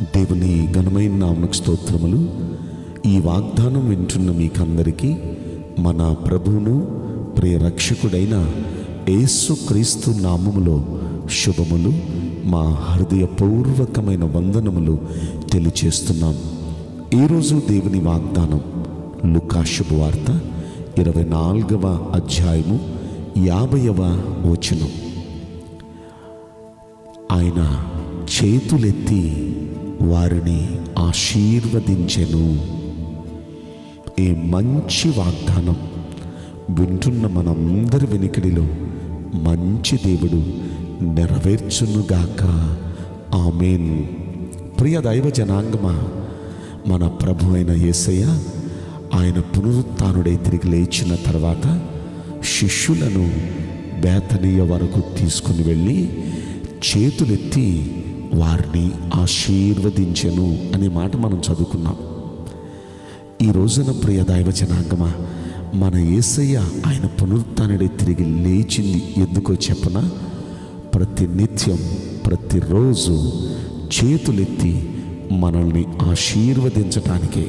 దేవుని ఘనమైన నామమునకు స్తోత్రములు. ఈ వాగ్దానం వింటున్న మీకందరికీ మన ప్రభువును ప్రియ రక్షకుడైన యేసుక్రీస్తు నామములో శుభములు, మా హృదయపూర్వకమైన వందనములు తెలియచేస్తున్నాం. ఈరోజు దేవుని వాగ్దానం లూకా శుభవార్త 24వ అధ్యాయము 50వ వచనం. ఆయన చేతులెత్తి వారిని ఆశీర్వదించెను. ఈ మంచి వాగ్దానం వింటున్న మనందరి వెనుకడిలో మంచి దేవుడు నెరవేర్చునుగాక. ఆమేన్. ప్రియ దైవ జనాంగమా, మన ప్రభు అయిన యేసయ్య ఆయన పునరుత్థానుడై తిరిగి లేచిన తర్వాత శిష్యులను బేతనీయ వరకు తీసుకుని వెళ్ళి చేతులెత్తి వారిని ఆశీర్వదించెను అనే మాట మనం చదువుకున్నాం. ఈ రోజున ప్రియ దైవ జనాంగమా, మన యేసయ్య ఆయన పునరుత్థానుడై తిరిగి లేచింది ఎందుకో చెప్పనా? ప్రతి నిత్యం ప్రతిరోజు చేతులెత్తి మనల్ని ఆశీర్వదించటానికే.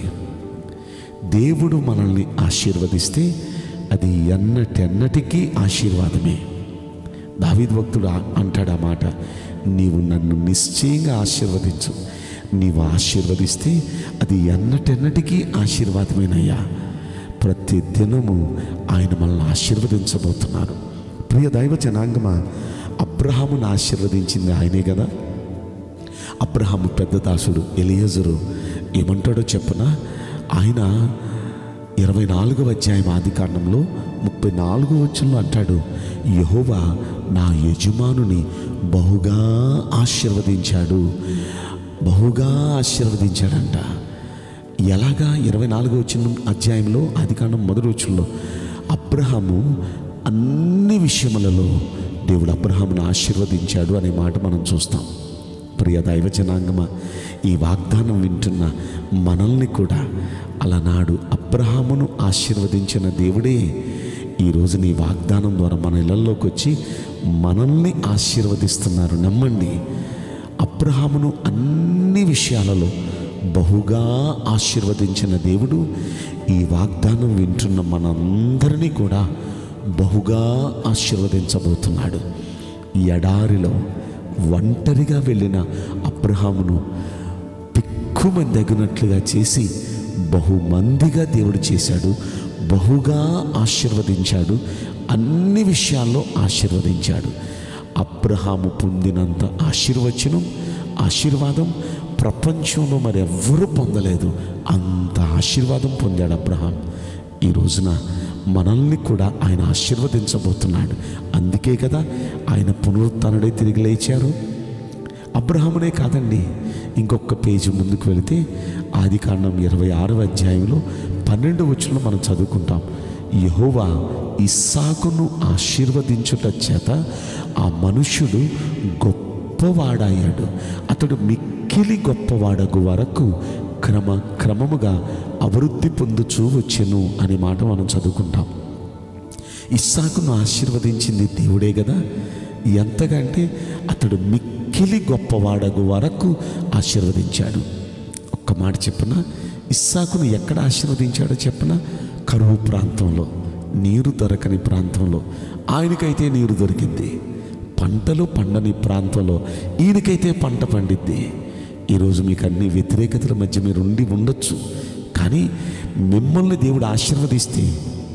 దేవుడు మనల్ని ఆశీర్వదిస్తే అది ఎన్నటెన్నటికీ ఆశీర్వాదమే. దావీదు భక్తుడు అంటాడు ఆ మాట, నీవు నన్ను నిశ్చయంగా ఆశీర్వదించు, నీవు ఆశీర్వదిస్తే అది ఎన్నటెన్నటికీ ఆశీర్వాదమేనయ్యా. ప్రతి దినము ఆయన మనల్ని ఆశీర్వదించబోతున్నారు. ప్రియ దైవ జనాంగమా, అబ్రహామును ఆశీర్వదించింది ఆయనే కదా. అబ్రహాము పెద్ద దాసుడు ఎలియజరు ఏమంటాడో చెప్పనా? ఆయన 24వ అధ్యాయం ఆదికాండంలో 34వ వచనంలో అంటాడు, యెహోవా నా యజమానుని బహుగా ఆశీర్వదించాడు, బహుగా ఆశీర్వదించాడంట. ఎలాగా? 24వ అధ్యాయంలో ఆదికాండం 1వ వచనంలో అబ్రహాము అన్ని విషయములలో దేవుడు అబ్రహామును ఆశీర్వదించాడు అనే మాట మనం చూస్తాం. ప్రియ దైవ జనాంగమా, ఈ వాగ్దానం వింటున్న మనల్ని కూడా అలనాడు అబ్రహామును ఆశీర్వదించిన దేవుడే ఈరోజు నీ వాగ్దానం ద్వారా మన ఇళ్ళల్లోకి వచ్చి మనల్ని ఆశీర్వదిస్తున్నారు. నమ్మండి. అబ్రహామును అన్ని విషయాలలో బహుగా ఆశీర్వదించిన దేవుడు ఈ వాగ్దానం వింటున్న మనందరినీ కూడా బహుగా ఆశీర్వదించబోతున్నాడు. ఎడారిలో ఒంటరిగా వెళ్ళిన అబ్రహామును పిక్కుమందగినట్లుగా చేసి బహుమందిగా దేవుడు చేశాడు, బహుగా ఆశీర్వదించాడు, అన్ని విషయాల్లో ఆశీర్వదించాడు. అబ్రహాము పొందినంత ఆశీర్వాదం ప్రపంచంలో మరి ఎవ్వరూ పొందలేదు. అంత ఆశీర్వాదం పొందాడు అబ్రహాం. ఈ రోజున మనల్ని కూడా ఆయన ఆశీర్వదించబోతున్నాడు. అందుకే కదా ఆయన పునరుత్థానుడై తిరిగి లేచారు. అబ్రహామునే కాదండి, ఇంకొక పేజీ ముందుకు వెళితే ఆదికాండం 26వ అధ్యాయంలో 12వ వచనంలో మనం చదువుకుంటాం, యెహోవా ఇస్సాకును ఆశీర్వదించుట చేత ఆ మనుష్యుడు గొప్పవాడాయాడు, అతడు మిక్కిలి గొప్పవాడగు వరకు క్రమముగా అభివృద్ధి పొందుచూ వచ్చెను అనే మాట మనం చదువుకుంటాం. ఇస్సాకును ఆశీర్వదించింది దేవుడే కదా. ఎంతగా అంటే అతడు మిక్కిలి గొప్పవాడగు వరకు ఆశీర్వదించాడు. ఒక్క మాట చెప్పనా, ఇస్సాకును ఎక్కడ ఆశీర్వదించాడో చెప్పనా? కరువు ప్రాంతంలో, నీరు దొరకని ప్రాంతంలో. ఆయనకైతే నీరు దొరికింది. పంటలు పండని ప్రాంతంలో ఈయనకైతే పంట పండిద్ది. ఈరోజు మీకు అన్ని వ్యతిరేకతల మధ్య మీరు ఉండొచ్చు, కానీ మిమ్మల్ని దేవుడు ఆశీర్వదిస్తే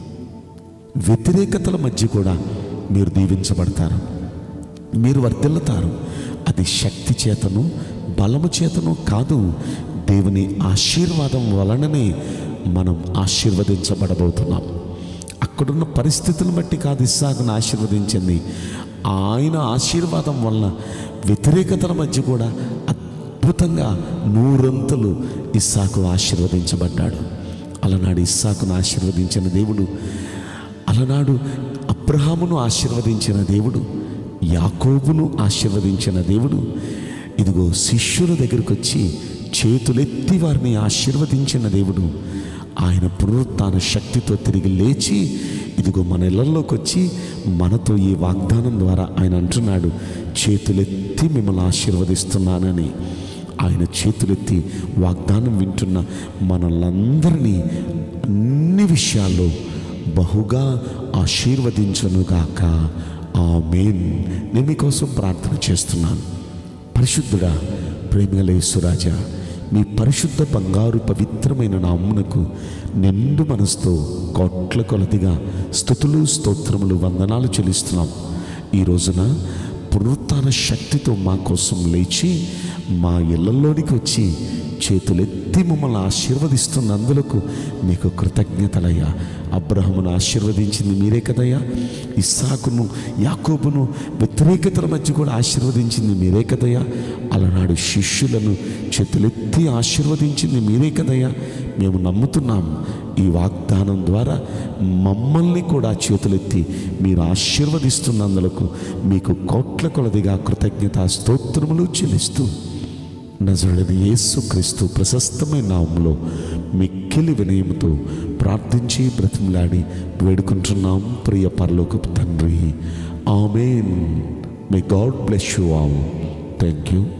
వ్యతిరేకతల మధ్య కూడా మీరు దీవించబడతారు, మీరు వర్ధిల్లుతారు. అది శక్తి చేతను బలము చేతను కాదు, దేవుని ఆశీర్వాదం వలననే మనం ఆశీర్వదించబడబోతున్నాం. అక్కడున్న పరిస్థితులను బట్టి కాదు ఇస్సాకును ఆశీర్వదించింది, ఆయన ఆశీర్వాదం వలన వ్యతిరేకతల మధ్య కూడా అద్భుతంగా 100 ఇస్సాకు ఆశీర్వదించబడ్డాడు. అలనాడు ఇస్సాకును ఆశీర్వదించిన దేవుడు, అలనాడు అబ్రహామును ఆశీర్వదించిన దేవుడు, యాకోబును ఆశీర్వదించిన దేవుడు, ఇదిగో శిష్యుల దగ్గరికి వచ్చి చేతులెత్తి వారిని ఆశీర్వదించిన దేవుడు, ఆయన పునరుత్థాన శక్తితో తిరిగి లేచి ఇదిగో మన ఇళ్ళల్లోకి వచ్చి మనతో ఈ వాగ్దానం ద్వారా ఆయన అంటున్నాడు, చేతులెత్తి మిమ్మల్ని ఆశీర్వదిస్తున్నానని. ఆయన చేతులెత్తి వాగ్దానం వింటున్న మనలందరినీ అన్ని విషయాల్లో బహుగా ఆశీర్వదించునుగాక. ఆమేన్. నేను మీకోసం ప్రార్థన చేస్తున్నాను. పరిశుద్ధుడా, ప్రేమగల యేసురాజా, మీ పరిశుద్ధ బంగారు పవిత్రమైన నామమునకు నిండు మనసుతో కోట్ల కొలదిగా స్తుతులు, స్తోత్రములు, వందనాలు చెల్లిస్తున్నాం. ఈ రోజున పునరుత్థాన శక్తితో మా కోసం లేచి మా ఇళ్లలోనికి వచ్చి చేతులెత్తి మమ్మల్ని ఆశీర్వదిస్తున్నందులకు మీకు కృతజ్ఞతలయ్యా. అబ్రహామును ఆశీర్వదించింది మీరే కదయ్యా. ఇస్సాకును, యాకోబును వ్యతిరేకతల మధ్య కూడా ఆశీర్వదించింది మీరే కదయ్యా. అలనాడు శిష్యులను చేతులెత్తి ఆశీర్వదించింది మీరే కదయ్యా. మేము నమ్ముతున్నాం, ఈ వాగ్దానం ద్వారా మమ్మల్ని కూడా చేతులెత్తి మీరు ఆశీర్వదిస్తున్నందులకు మీకు కోట్ల కొలదిగా కృతజ్ఞతా స్తోత్రములు చెల్లిస్తూ నజరేయుడైన యేసుక్రీస్తు ప్రశస్తమైన నామములో మిక్కిలి వినయముతో ప్రార్థించి బ్రతిమలాడి వేడుకుంటున్నాం ప్రియ పరలోకపు తండ్రి. ఆమేన్. May God bless you all. Thank you.